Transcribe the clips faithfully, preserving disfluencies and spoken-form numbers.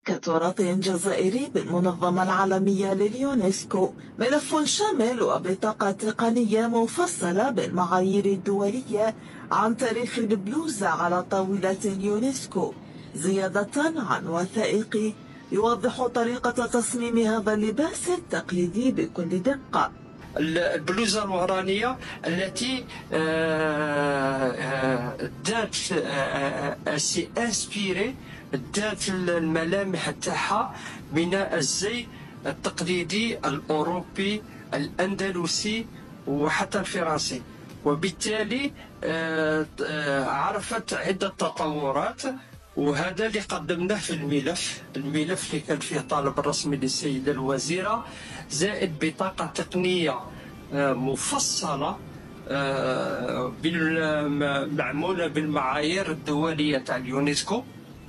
كتراث جزائري بالمنظمة العالمية لليونسكو، ملف شامل وبطاقة تقنية مفصلة بالمعايير الدولية عن تاريخ البلوزة على طاولة اليونسكو، زيادة عن وثائقي يوضح طريقة تصميم هذا اللباس التقليدي بكل دقة. البلوزة الوهرانية التي دات سي انسبيري دات الملامح تاعها من الزي التقليدي الأوروبي الأندلسي وحتى الفرنسي، وبالتالي عرفت عدة تطورات، وهذا اللي قدمناه في الملف الملف اللي كان فيه طالب رسمي للسيدة الوزيرة زائد بطاقة تقنية مفصلة معمولة بالمعايير الدولية تاع اليونسكو،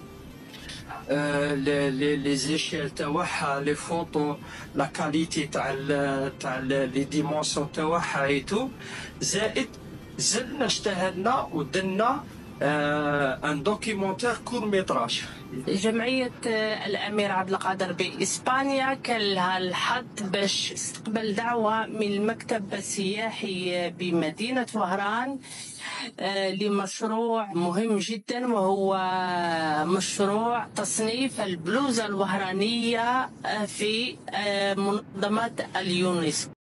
لي زيشيل تاعها لي فوتو لا كاليتي تاع تاع لي ديمونسيون تاعها ايتو، زائد زدنا اجتهدنا ودنا ان دوكيومونتير كور ميتراج. جمعية الأمير عبد القادر بإسبانيا كان لها الحظ باش استقبل دعوة من المكتب السياحي بمدينة وهران لمشروع مهم جدا، وهو مشروع تصنيف البلوزة الوهرانية في منظمة اليونسكو.